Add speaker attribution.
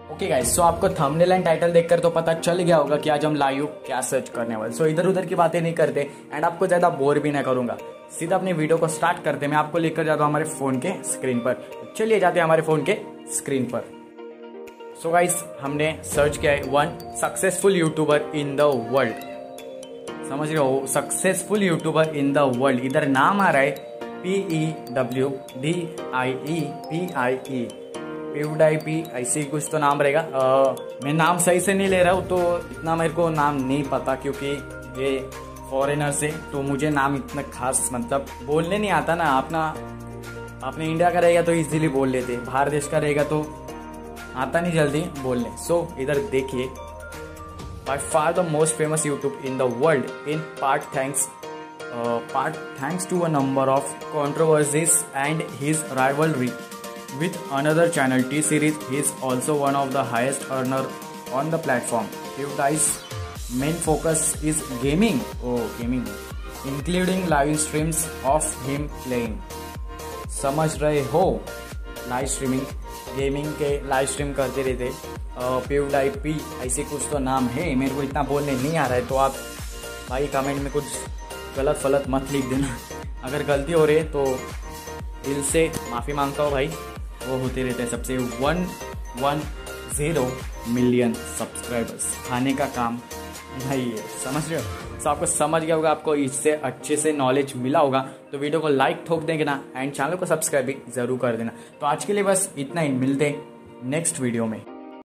Speaker 1: Okay guys, सो आपको thumbnail and title देखकर तो पता चल गया होगा कि आज हम लाइव क्या सर्च करने वाले। सो इधर उधर की बातें नहीं करते एंड आपको ज्यादा बोर भी नहीं करूंगा। सीधा अपनी वीडियो को स्टार्ट करते। मैं आपको लेकर जाता हूँ हमारे फोन के स्क्रीन पर। चलिए जाते हैं हमारे फोन के स्क्रीन पर। सो गाइस, हमने सर्च किया है 1 successful YouTuber in the world. समझ रहे हो, successful YouTuber in the world. इधर नाम आ रहा है PEWDIEPIE ऐसे ही कुछ तो नाम रहेगा। मैं नाम सही से नहीं ले रहा हूँ, तो इतना मेरे को नाम नहीं पता क्योंकि ये फॉरेनर से, तो मुझे नाम इतना खास मतलब बोलने नहीं आता ना। अपने इंडिया का रहेगा तो इजीली बोल लेते, बाहर देश का रहेगा तो आता नहीं जल्दी बोलने। सो इधर देखिए, by far the most famous YouTube in the world, in part thanks to a number of controversies and his rivalry with another channel T-Series. He is also one of the highest earner on the platform. PewDie's main focus is gaming, including live streams of him playing. समझ रहे हो, live streaming, gaming के live stream करते रहते। PewDiePie ऐसे कुछ तो नाम है, मेरे को इतना बोलने नहीं आ रहा है, तो आप भाई कमेंट में कुछ गलत फलत मत लिख देना। अगर गलती हो रही है तो दिल से माफ़ी मांगता हूँ भाई। वो होते रहते हैं सबसे 110 मिलियन सब्सक्राइबर्स खाने का काम भाई है, समझ रहे हो। तो आपको समझ गया होगा, आपको इससे अच्छे से नॉलेज मिला होगा, तो वीडियो को लाइक ठोक देंगे ना एंड चैनल को सब्सक्राइब भी जरूर कर देना। तो आज के लिए बस इतना ही, मिलते हैं नेक्स्ट वीडियो में।